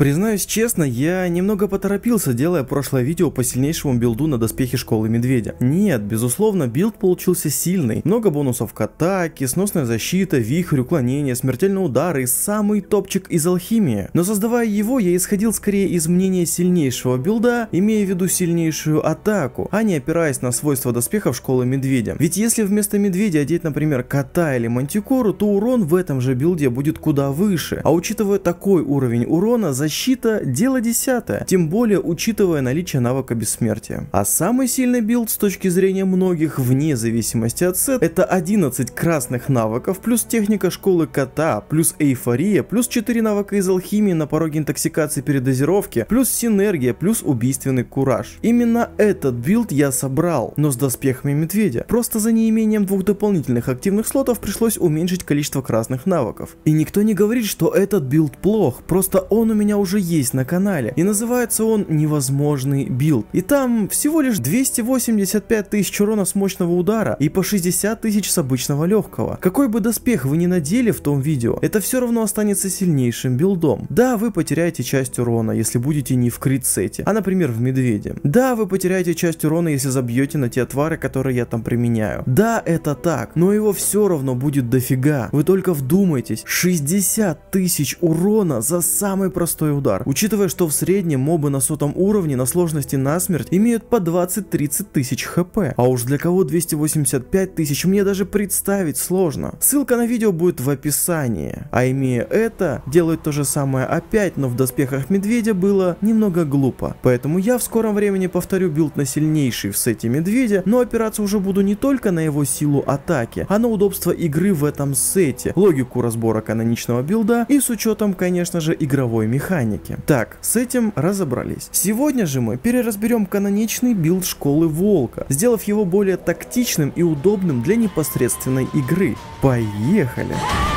Признаюсь честно, я немного поторопился, делая прошлое видео по сильнейшему билду на доспехи школы медведя. Нет, безусловно, билд получился сильный. Много бонусов к атаке, сносная защита, вихрь, уклонение, смертельный удар и самый топчик из алхимии. Но создавая его, я исходил скорее из мнения сильнейшего билда, имея в виду сильнейшую атаку, а не опираясь на свойства доспехов школы медведя. Ведь если вместо медведя одеть, например, кота или мантикору, то урон в этом же билде будет куда выше. А учитывая такой уровень урона, защита – дело десятое, тем более учитывая наличие навыка бессмертия. А самый сильный билд с точки зрения многих, вне зависимости от сет, это 11 красных навыков, плюс техника школы кота, плюс эйфория, плюс 4 навыка из алхимии на пороге интоксикации передозировки, плюс синергия, плюс убийственный кураж. Именно этот билд я собрал, но с доспехами медведя. Просто за неимением двух дополнительных активных слотов пришлось уменьшить количество красных навыков. И никто не говорит, что этот билд плох, просто он у меня уже есть на канале, и называется он невозможный билд. И там всего лишь 285 тысяч урона с мощного удара и по 60 тысяч с обычного легкого. Какой бы доспех вы ни надели в том видео, это все равно останется сильнейшим билдом. Да, вы потеряете часть урона, если будете не в крит-сете, а, например, в медведе. Да, вы потеряете часть урона, если забьете на те отвары, которые я там применяю. Да, это так, но его все равно будет дофига. Вы только вдумайтесь, 60 тысяч урона за самый простой удар. Учитывая, что в среднем мобы на 100 уровне на сложности насмерть имеют по 20-30 тысяч хп. А уж для кого 285 тысяч мне даже представить сложно. Ссылка на видео будет в описании. А имея это, делать то же самое опять, но в доспехах медведя было немного глупо. Поэтому я в скором времени повторю билд на сильнейший в сете медведя, но опираться уже буду не только на его силу атаки, а на удобство игры в этом сете, логику разбора каноничного билда и с учетом, конечно же, игровой механики. Так, с этим разобрались. Сегодня же мы переразберем каноничный билд школы волка, сделав его более тактичным и удобным для непосредственной игры. Поехали!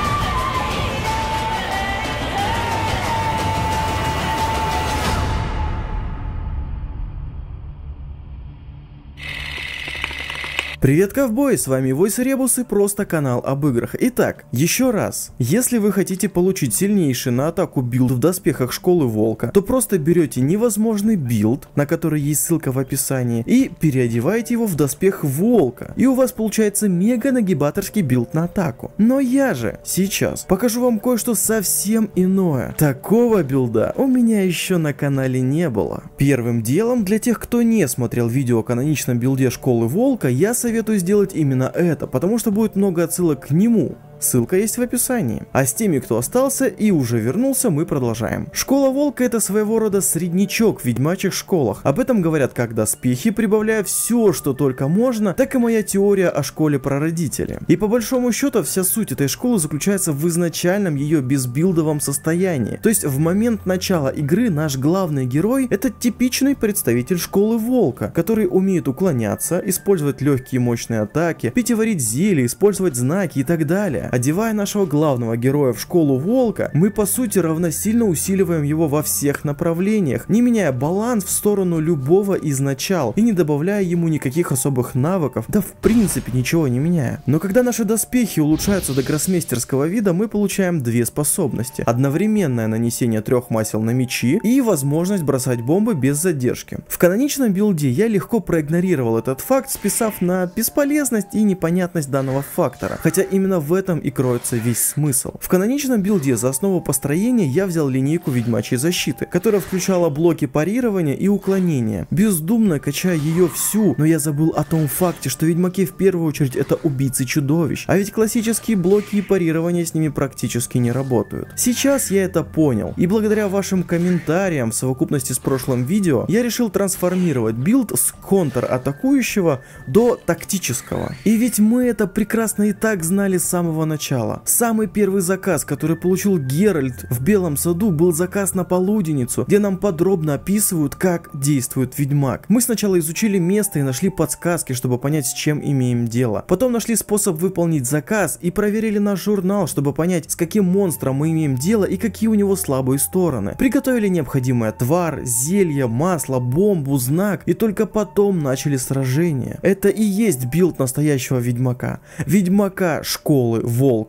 Привет, ковбои, с вами Войс Ребус и просто канал об играх. Итак, еще раз, если вы хотите получить сильнейший на атаку билд в доспехах школы волка, то просто берете невозможный билд, на который есть ссылка в описании, и переодеваете его в доспех волка, и у вас получается мега нагибаторский билд на атаку. Но я же сейчас покажу вам кое-что совсем иное. Такого билда у меня еще на канале не было. Первым делом, для тех, кто не смотрел видео о каноничном билде школы волка, я советую сделать именно это, потому что будет много отсылок к нему. Ссылка есть в описании. А с теми, кто остался и уже вернулся, мы продолжаем. Школа волка — это своего рода среднячок в ведьмачьих школах. Об этом говорят как доспехи, прибавляя все, что только можно, так и моя теория о школе прародителя. И по большому счету вся суть этой школы заключается в изначальном ее безбилдовом состоянии. То есть в момент начала игры наш главный герой — это типичный представитель школы волка, который умеет уклоняться, использовать легкие и мощные атаки, пить и варить зелья, использовать знаки и так далее. Одевая нашего главного героя в школу волка, мы по сути равносильно усиливаем его во всех направлениях, не меняя баланс в сторону любого из начал и не добавляя ему никаких особых навыков, да в принципе ничего не меняя. Но когда наши доспехи улучшаются до гроссмейстерского вида, мы получаем две способности: одновременное нанесение 3 масел на мечи и возможность бросать бомбы без задержки. В каноничном билде я легко проигнорировал этот факт, списав на бесполезность и непонятность данного фактора, хотя именно в этом и кроется весь смысл. В каноничном билде за основу построения я взял линейку ведьмачьей защиты, которая включала блоки парирования и уклонения, бездумно качая ее всю, но я забыл о том факте, что ведьмаки в первую очередь это убийцы чудовищ, а ведь классические блоки и парирования с ними практически не работают. Сейчас я это понял, и благодаря вашим комментариям в совокупности с прошлым видео, я решил трансформировать билд с контр-атакующего до тактического. И ведь мы это прекрасно и так знали с самого начала. Самый первый заказ, который получил Геральт в Белом саду, был заказ на полуденницу, где нам подробно описывают, как действует ведьмак. Мы сначала изучили место и нашли подсказки, чтобы понять, с чем имеем дело. Потом нашли способ выполнить заказ и проверили наш журнал, чтобы понять, с каким монстром мы имеем дело и какие у него слабые стороны. Приготовили необходимый отвар, зелье, масло, бомбу, знак, и только потом начали сражение. Это и есть билд настоящего ведьмака. Ведьмака школы волка.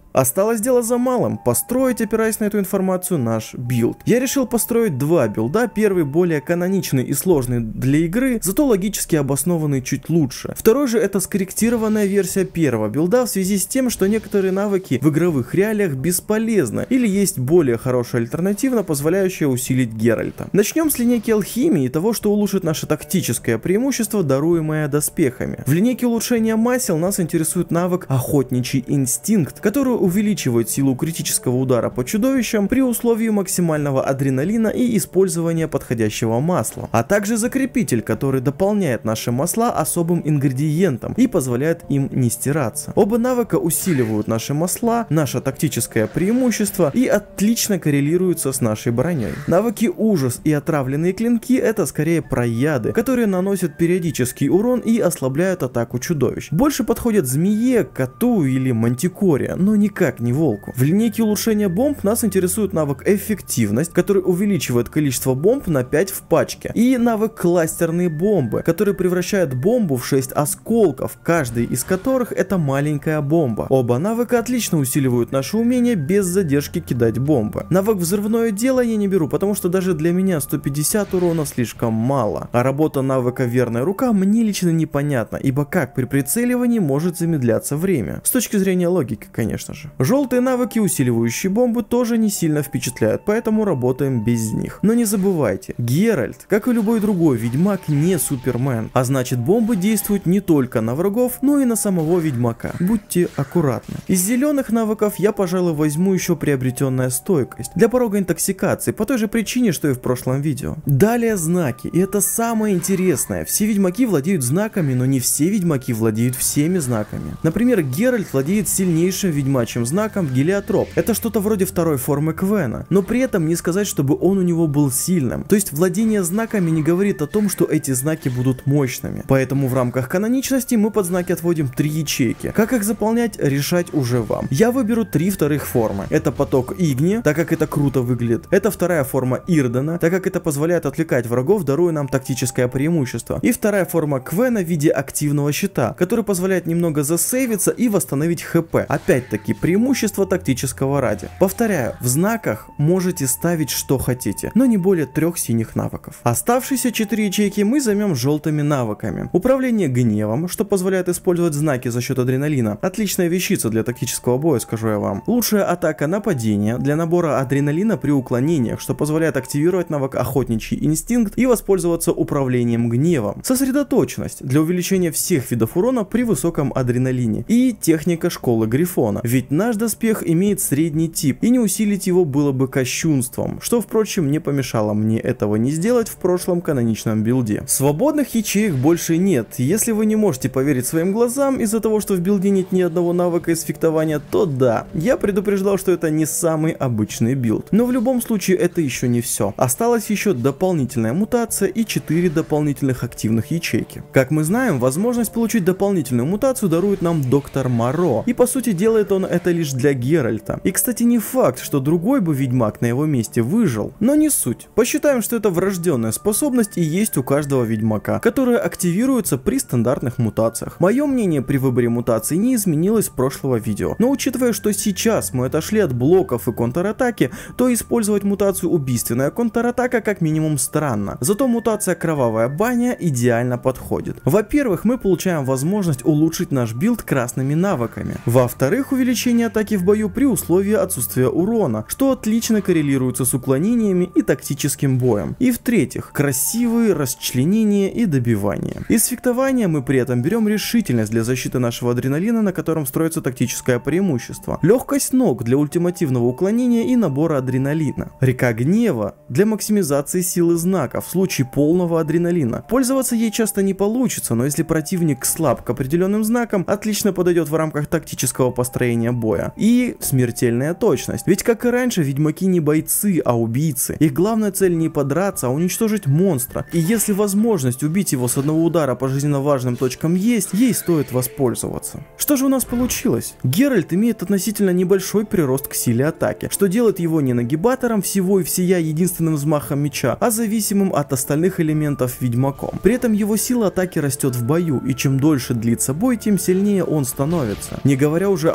Осталось дело за малым — построить, опираясь на эту информацию, наш билд. Я решил построить два билда, первый более каноничный и сложный для игры, зато логически обоснованный чуть лучше. Второй же — это скорректированная версия первого билда в связи с тем, что некоторые навыки в игровых реалиях бесполезны, или есть более хорошая альтернатива, позволяющая усилить Геральта. Начнем с линейки алхимии и того, что улучшит наше тактическое преимущество, даруемое доспехами. В линейке улучшения масел нас интересует навык Охотничий инстинкт, который увеличивает силу критического удара по чудовищам при условии максимального адреналина и использования подходящего масла, а также закрепитель, который дополняет наши масла особым ингредиентом и позволяет им не стираться. Оба навыка усиливают наши масла, наше тактическое преимущество и отлично коррелируются с нашей броней. Навыки ужас и отравленные клинки — это скорее про яды, которые наносят периодический урон и ослабляют атаку чудовищ. Больше подходят змее, коту или мантикоре, но никак не волку. В линейке улучшения бомб нас интересует навык эффективность, который увеличивает количество бомб на 5 в пачке, и навык кластерные бомбы, который превращает бомбу в 6 осколков, каждый из которых это маленькая бомба. Оба навыка отлично усиливают наше умение без задержки кидать бомбы. Навык взрывное дело я не беру, потому что даже для меня 150 урона слишком мало, а работа навыка верная рука мне лично непонятна, ибо как при прицеливании может замедляться время, с точки зрения логики, конечно же. Желтые навыки, усиливающие бомбы, тоже не сильно впечатляют, поэтому работаем без них. Но не забывайте, Геральт, как и любой другой ведьмак, не Супермен, а значит бомбы действуют не только на врагов, но и на самого ведьмака. Будьте аккуратны. Из зеленых навыков я, пожалуй, возьму еще приобретенная стойкость для порога интоксикации, по той же причине, что и в прошлом видео. Далее знаки, и это самое интересное. Все ведьмаки владеют знаками, но не все ведьмаки владеют всеми знаками. Например, Геральт владеет сильнейшим ведьмачьим знаком Гелиотроп. Это что-то вроде второй формы Квена, но при этом не сказать, чтобы он у него был сильным. То есть владение знаками не говорит о том, что эти знаки будут мощными. Поэтому в рамках каноничности мы под знаки отводим 3 ячейки. Как их заполнять, решать уже вам. Я выберу 3 вторых формы. Это поток Игни, так как это круто выглядит. Это вторая форма Ирдена, так как это позволяет отвлекать врагов, даруя нам тактическое преимущество. И вторая форма Квена в виде активного щита, который позволяет немного засейвиться и восстановить хп. Опять-таки преимущество тактического ради. Повторяю, в знаках можете ставить что хотите, но не более 3 синих навыков. Оставшиеся 4 ячейки мы займем желтыми навыками. Управление гневом, что позволяет использовать знаки за счет адреналина. Отличная вещица для тактического боя, скажу я вам. Лучшая атака нападения для набора адреналина при уклонениях, что позволяет активировать навык Охотничий инстинкт и воспользоваться управлением гневом. Сосредоточенность для увеличения всех видов урона при высоком адреналине. И техника школы Грифона, ведь наш доспех имеет средний тип, и не усилить его было бы кощунством, что, впрочем, не помешало мне этого не сделать в прошлом каноничном билде. Свободных ячеек больше нет. Если вы не можете поверить своим глазам из-за того, что в билде нет ни одного навыка из фехтования, то да, я предупреждал, что это не самый обычный билд. Но в любом случае это еще не все. Осталась еще дополнительная мутация и 4 дополнительных активных ячейки. Как мы знаем, возможность получить дополнительную мутацию дарует нам Доктор Моро, и по сути делает он это лишь для Геральта. И кстати, не факт, что другой бы ведьмак на его месте выжил, но не суть. Посчитаем, что это врожденная способность и есть у каждого ведьмака, которая активируется при стандартных мутациях. Мое мнение при выборе мутации не изменилось с прошлого видео, но учитывая, что сейчас мы отошли от блоков и контратаки, то использовать мутацию убийственная контратака как минимум странно. Зато мутация Кровавая Баня идеально подходит. Во-первых, мы получаем возможность улучшить наш билд красными навыками. Во-вторых, увеличение атаки в бою при условии отсутствия урона, что отлично коррелируется с уклонениями и тактическим боем. И в-третьих, красивые расчленения и добивания. Из фехтования мы при этом берем решительность для защиты нашего адреналина, на котором строится тактическое преимущество. Легкость ног для ультимативного уклонения и набора адреналина. Река Гнева для максимизации силы знака в случае полного адреналина. Пользоваться ей часто не получится, но если противник слаб к определенным знакам, отлично подойдет в рамках тактического построения боя. И смертельная точность. Ведь как и раньше, ведьмаки не бойцы, а убийцы. Их главная цель не подраться, а уничтожить монстра. И если возможность убить его с одного удара по жизненно важным точкам есть, ей стоит воспользоваться. Что же у нас получилось? Геральт имеет относительно небольшой прирост к силе атаки, что делает его не нагибатором всего и всея единственным взмахом меча, а зависимым от остальных элементов ведьмаком. При этом его сила атаки растет в бою, и чем дольше длится бой, тем сильнее он становится. Не говоря уже о усилении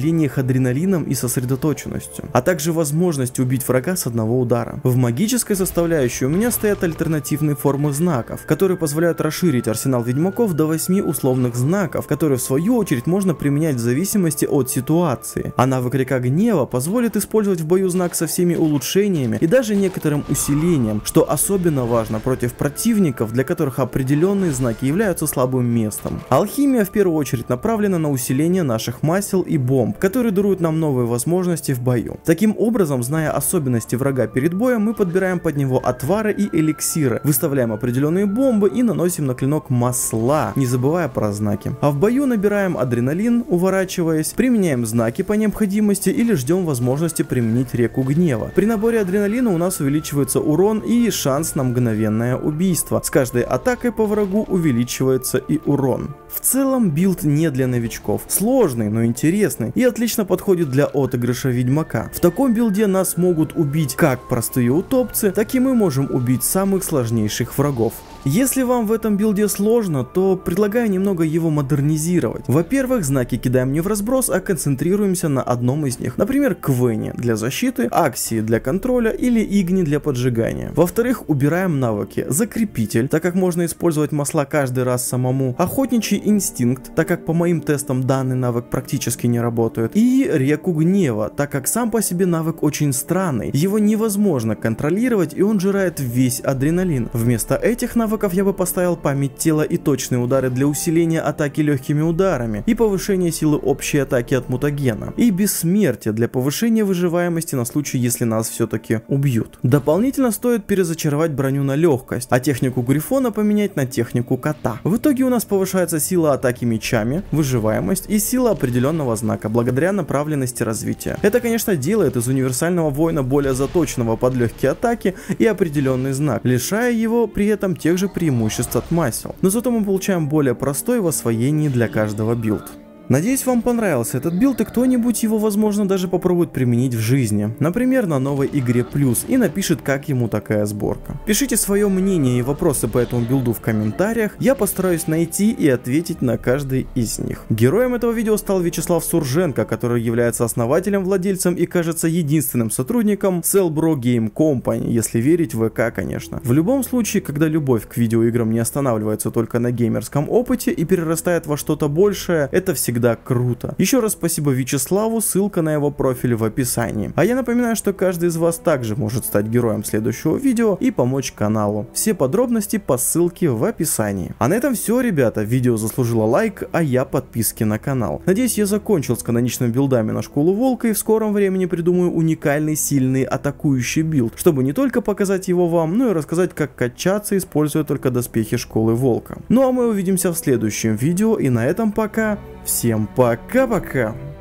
наделение их адреналином и сосредоточенностью, а также возможностью убить врага с одного удара. В магической составляющей у меня стоят альтернативные формы знаков, которые позволяют расширить арсенал ведьмаков до 8 условных знаков, которые в свою очередь можно применять в зависимости от ситуации. А навык Река Гнева позволит использовать в бою знак со всеми улучшениями и даже некоторым усилением, что особенно важно против противников, для которых определенные знаки являются слабым местом. Алхимия в первую очередь направлена на усиление наших масел и бомб, которые даруют нам новые возможности в бою. Таким образом, зная особенности врага перед боем, мы подбираем под него отвары и эликсиры, выставляем определенные бомбы и наносим на клинок масла, не забывая про знаки. А в бою набираем адреналин, уворачиваясь, применяем знаки по необходимости или ждем возможности применить Реку Гнева. При наборе адреналина у нас увеличивается урон и шанс на мгновенное убийство. С каждой атакой по врагу увеличивается и урон. В целом билд не для новичков. Сложный, но интересный и отлично подходит для отыгрыша ведьмака. В таком билде нас могут убить как простые утопцы, так и мы можем убить самых сложнейших врагов. Если вам в этом билде сложно, то предлагаю немного его модернизировать. Во-первых, знаки кидаем не в разброс, а концентрируемся на одном из них. Например, Квене для защиты, Аксии для контроля или Игни для поджигания. Во-вторых, убираем навыки Закрепитель, так как можно использовать масла каждый раз самому, Охотничий инстинкт, так как по моим тестам данный навык практически не работает, и Реку Гнева, так как сам по себе навык очень странный, его невозможно контролировать и он жирает весь адреналин. Вместо этих навыков я бы поставил память тела и точные удары для усиления атаки легкими ударами и повышения силы общей атаки от мутагена, и бессмертие для повышения выживаемости на случай, если нас все-таки убьют. Дополнительно стоит перезачаровать броню на легкость, а технику Грифона поменять на технику Кота. В итоге у нас повышается сила атаки мечами, выживаемость и сила определенного знака благодаря направленности развития. Это, конечно, делает из универсального воина более заточенного под легкие атаки и определенный знак, лишая его при этом тех же преимуществ от масел. Но зато мы получаем более простой в освоении для каждого билд. Надеюсь, вам понравился этот билд и кто-нибудь его, возможно, даже попробует применить в жизни. Например, на новой игре Плюс и напишет, как ему такая сборка. Пишите свое мнение и вопросы по этому билду в комментариях, я постараюсь найти и ответить на каждый из них. Героем этого видео стал Вячеслав Сурженко, который является основателем, владельцем и, кажется, единственным сотрудником Cellbro Game Company, если верить в ВК, конечно. В любом случае, когда любовь к видеоиграм не останавливается только на геймерском опыте и перерастает во что-то большее, это всегда круто. Еще раз спасибо Вячеславу, ссылка на его профиль в описании. А я напоминаю, что каждый из вас также может стать героем следующего видео и помочь каналу. Все подробности по ссылке в описании. А на этом все, ребята. Видео заслужило лайк, а я подписки на канал. Надеюсь, я закончил с каноничными билдами на Школу Волка и в скором времени придумаю уникальный, сильный, атакующий билд, чтобы не только показать его вам, но и рассказать, как качаться, используя только доспехи Школы Волка. Ну а мы увидимся в следующем видео, и на этом пока. Всем пока-пока!